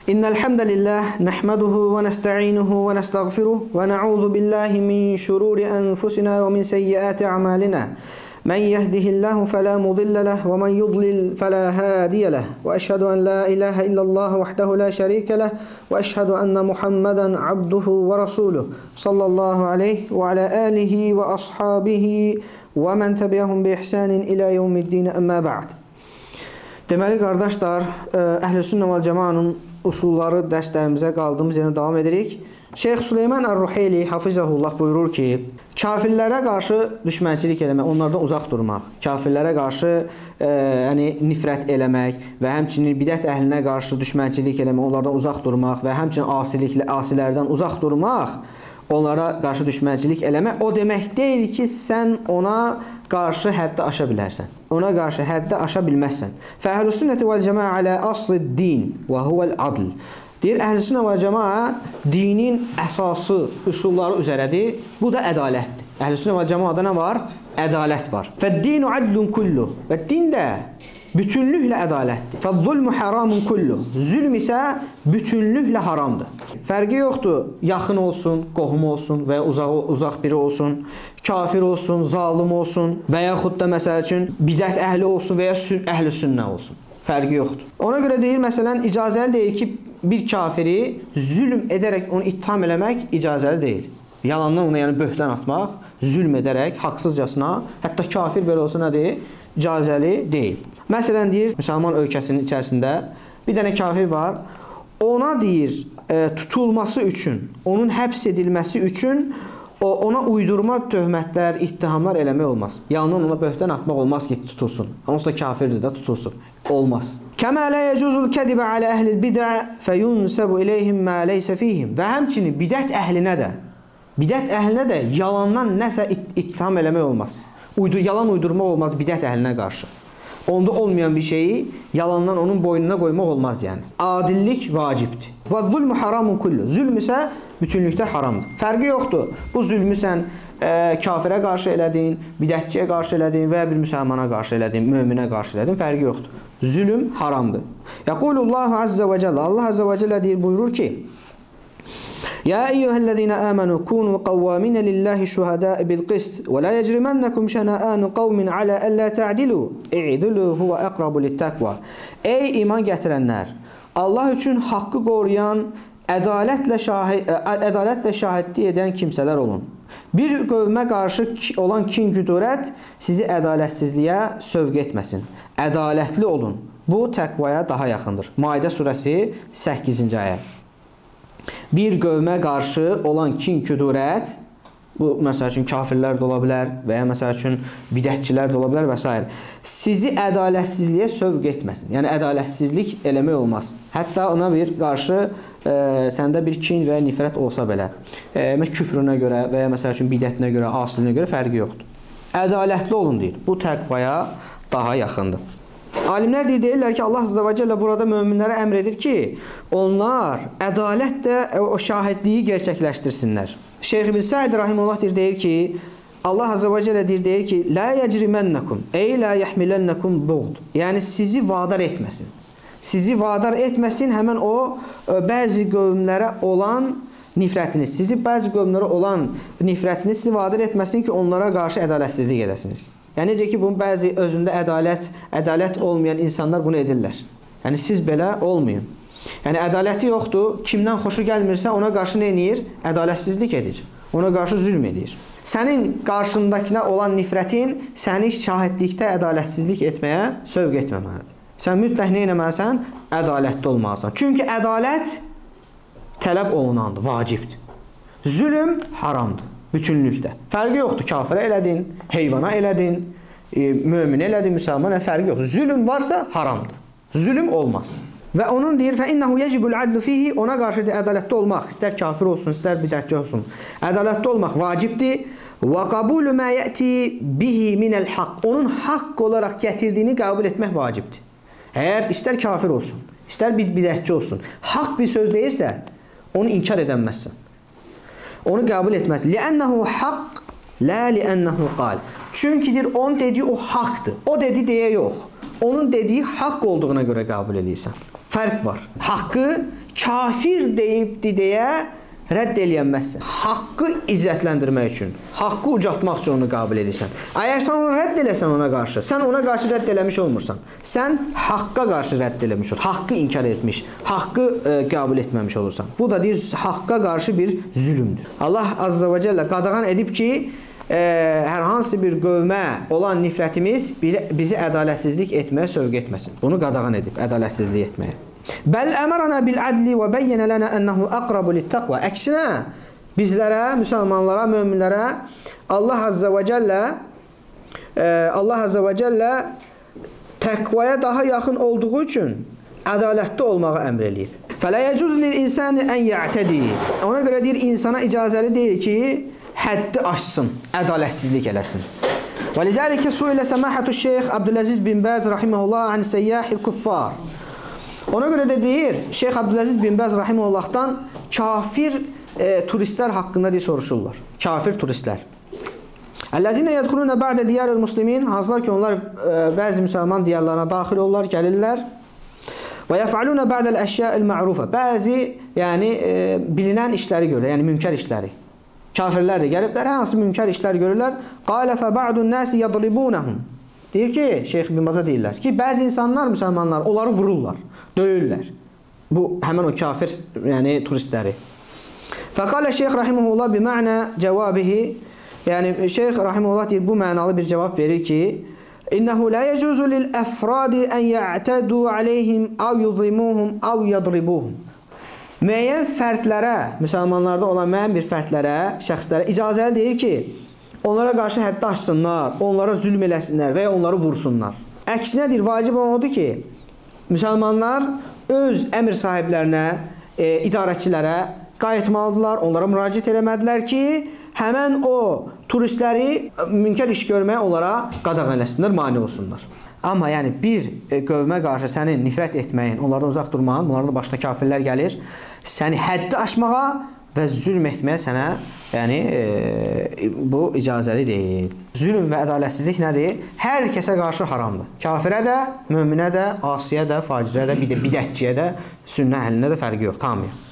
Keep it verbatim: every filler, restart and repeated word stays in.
İnnel hamdalillah nahmaduhu ve nestainuhu ve nestağfiruh ve na'udzu billahi min şururi enfusina ve min seyyiati a'malina. Men yehdihillahu fela mudille leh ve men yudlil fela hadiye leh. Ve eşhedü en la ilahe illallah vahdehu la şerike leh ve eşhedü enne Muhammeden abduhu ve resuluh sallallahu aleyhi ve ala alihi ve ashabihi ve men tebi'ahum bi ihsanin ila yevmiddin amma ba'd. Deməli qardaşlar, Əhl-i Sünnə vəl Cəmaənin usulları dərslərimizə qaldığımız yerə davam edirik. Şeyx Süleyman Ər-Ruheyli hafizəhullah buyurur ki, kafirlərə qarşı düşmənçilik eləmək, onlardan uzaq durmaq, kafirlərə qarşı e, yəni, nifrət eləmək və həmçinin bidət əhlinə qarşı düşmənçilik eləmək, onlardan uzaq durmaq və həmçinin asiliklə, asilərdən uzaq durmaq, onlara qarşı düşmənçilik eləmək o demək deyil ki, sən ona qarşı həddi aşa bilərsən. Ona qarşı həddi aşa bilməzsən. Fəhl-i sünnəti vəl cəmaə alə asli din və huvəl adl. Deyir, Əhl-i sünnə vəl cəmaə dinin əsası, üsulları üzərədir. Bu da ədalətdir. Əhl-i sünnə vəl cəmaədə nə var? Ədalət var. Fəd-dinu adlun kullu. Və din də bütünlüklə ədalətdir. Fəz-zulmu haramun kullu. Zülm isə bütünlüklə haramdır. Fərqi yoxdur, yaxın olsun, qohum olsun və ya uzaq, uzaq biri olsun, kafir olsun, zalim olsun və yaxud da məsəl üçün bidət əhli olsun və ya əhl-i sünnə olsun. Fərqi yoxdur. Ona görə deyir, məsələn, icazəli deyil ki, bir kafiri zülm edərək onu ittiham eləmək icazəli deyil. Yalandan ona, yəni böhtan atmaq, zülm edərək, haqsızcasına, hətta kafir belə olsa nədir? İcazəli deyil. Məsələn, deyir, müsəlman ölkəsinin içərisində bir dənə kafir var, ona deyir, e, tutulması üçün, onun həbs edilməsi üçün o, ona uydurma töhmətlər, ittihamlar eləmək olmaz. Yalandan ona böhtan atmaq olmaz ki, tutulsun. Onsuz da kafirdir də tutulsun. Olmaz. Kəmə lə yəcuzul kədibə alə əhlil bidə fəyunsəbu iləyhim mə leysə fihim. Və həmçinin bidət əhlinə də, bidət əhlinə də yalandan nəsə ittiham eləmək olmaz. Uydur, yalan uydurmaq olmaz bidət əhlinə qarşı. Onda olmayan bir şeyi yalandan onun boynuna qoymaq olmaz yəni. Adillik vacibdir. Və zulmü haramun kullu. Zülm isə bütünlükdə haramdır. Fərqi yoxdur. Bu zülmü sən e, kafirə qarşı elədin, bidətçiyə qarşı elədin və ya bir müsəlmana qarşı elədin, möminə qarşı elədin. Fərqi yoxdur. Zülm haramdır. Yəqulullahu azze və cəllə. Allah azze və cəllə deyir, buyurur ki, Ya eyyuhəl-ləzīnə əmənu kunu qavvaminə lillahi şühədəi bil-qist və la yəcrimənnəkum şənəənu qavmin alə əllə tə'dilu i'dilu huvə əqrabu lit-təqva. Ey iman gətirənlər, Allah üçün haqqı qoruyan, ədalətlə, şahid, ədalətlə şahidlik edən kimsələr olun. Bir qövmə qarşı olan kin-güdurət sizi ədalətsizliyə sövq etməsin. Ədalətli olun. Bu təqvaya daha yaxındır. Maidə surəsi səkkizinci ayə. Bir qövmə qarşı olan kin-küdurət, bu məsəl üçün kafirlər də ola bilər və ya məsəl üçün bidətçilər də ola bilər və s. sizi ədalətsizliyə sövq etməsin. Yəni ədalətsizlik eləmək olmaz. Hətta ona bir qarşı e, səndə bir kin və ya nifrət olsa belə, e, küfrünə görə və ya məsəl üçün bidətinə görə, asiliyinə görə fərqi yoxdur. Ədalətli olun deyir. Bu təqvaya daha yaxındır. Alimlər deyirlər ki, Allah Azze və Cəllə burada möminlərə əmr edir ki, onlar ədalətlə o şahidliyi gerçəkləşdirsinlər. Şeyx İbn Səid rahimehullah deyir ki, Allah Azze və Cəllə deyir ki, la yəcrimənnəkum, ey la yəhmilənnəkum buğd. Yəni sizi vadar etməsin. Sizi vadar etməsin həmən o bəzi qövmlərə olan nifrətiniz. Sizi bəzi qövmlərə olan nifrətiniz sizi vadar etməsin ki, onlara qarşı ədalətsizlik edəsiniz. Yəni, necə ki, bunun bəzi özündə ədalət, ədalət olmayan insanlar bunu edirlər. Yəni, siz belə olmayın. Yəni, ədaləti yoxdur, kimdən xoşu gəlmirsə, ona qarşı nə edir? Ədaletsizlik edir. Ona qarşı zülm edir. Sənin qarşındakına olan nifrətin səni şahidlikdə ədalətsizlik etməyə sövq etməməlidir. Sən mütləq nə etməlisən? Ədalətli olmalısan. Çünki ədalət tələb olunandır, vacibdir. Zülm haramdır. Bütünlükdə. Fərqi yoxdur. Kafirə elədin, heyvana elədin, e, möminə elədin, müsəlmana fərqi yoxdur. Zülm varsa haramdır. Zülm olmaz. Və onun deyir, fəinnahu yecibul adlu fihi, ona qarşı ədalətli olmaq, istər kafir olsun, istər bidətçi olsun, ədalətli olmaq vacibdir. Və qabulu mə yəti bihi minəl haqq, onun haqq olaraq gətirdiyini qəbul etmək vacibdir. Əgər istər kafir olsun, istər bidətçi olsun, haqq bir söz deyirsə, onu inkar edəməzsən. Onu qəbul etməz. Li'ənəhu haqq, lə li'ənəhu qal. Çünki deyir, onun dediyi o haqdır. O dedi deyə yox. Onun dediyi haqq olduğuna görə qəbul edirsən. Fərq var. Haqqı kafir deyibdi deyə rədd eləyənməzsən. Haqqı izzətləndirmək üçün, haqqı ucaltmaq üçün onu qəbul edirsən. Əgər sən onu rədd eləsən ona qarşı, sən ona qarşı rədd eləmiş olmursan. Sən haqqa qarşı rədd eləmiş olur. Haqqı inkar etmiş, haqqı e, qəbul etməmiş olursan. Bu da deyir, haqqa qarşı bir zülümdür. Allah Azza və Cəllə qadağan edib ki, e, hər hansı bir qövmə olan nifrətimiz bizi ədalətsizlik etməyə sövq etməsin. Bunu qadağan edib, ədalətsizlik etməyə. Bəl əmərənə bil-ədli və bəyyənə lənə ənəhu əqrabu lit-təqvə. Əksinə, bizlərə, müsəlmanlara, möminlərə Allah Azza və Cəllə Allah Azza və Cəllə təqvaya daha yaxın olduğu üçün ədalətli olmağı əmr eləyir. Fələ yəcuz lil-insani ən ya'tədi. Ona görə deyir, insana icazəli deyil ki, həddi aşsın, ədalətsizlik eləsin. Və lizəlikə suilə səmahətü şeyx Abdüləziz bin Bəz rahiməhullah an səyyahil kuffar. Ona görə də deyir, Şeyx Abdüləziz bin Bəz rahiməhullahdan kafir e, turistlər haqqında deyə soruşurlar. Kafir turistlər. Əllədinə yədxulunə bə'də diyaril muslimin, hansılar ki, onlar e, bəzi müsəlman diyarlarına daxil olurlar, gəlirlər. Və yəf'alunə bə'dəl əşyəil ma'rufa. Bəzi, yəni e, bilinən işləri görürlər, yəni münkər işləri. Kafirlər də gəliblər, hər hansı münkər işlər görürlər. Qalə fə ba'dun nəsi yadribunəhum. Deyir ki, Şeyx bin Baza deyirlər ki, bəzi insanlar, müsəlmanlar, onları vururlar, döyürlər. Bu, həmən o kafir, yəni turistləri. Fəqalə Şeyx rahiməhullah bi mə'nə cəvabihi, yəni Şeyx rahiməhullah deyir, bu mənalı bir cavab verir ki, İnnəhu lə yəcuzu lil-əfradi ən ya'tədu aleyhim av yudrimuhum av yadribuhum. Müəyyən fərdlərə, müsəlmanlarda olan müəyyən bir fərdlərə, şəxslərə icazəli deyir ki, onlara qarşı həddi aşsınlar, onlara zülm eləsinlər və ya onları vursunlar. Əksinədir, vacib olan odur ki, müsəlmanlar öz əmr sahiblərinə, e, idarəçilərə qayıtmalıdırlar, onlara müraciət eləmədilər ki, həmən o turistləri münkər iş görməyə onlara qadağan eləsinlər, mane olsunlar. Amma yəni bir qövmə qarşı sənin nifrət etməyin, onlardan uzaq durmağın, bunların da başına kafirlər gəlir, səni həddi aşmağa və zülm etməyə sənə, yəni e, bu icazəli deyil. Zülm və ədalətsizlik nədir? Hər kəsə qarşı haramdır. Kafirə də, möminə də, asiyə də, facirə də, bidətçiyə də, sünnə əhlinə də fərqi yox, tamam.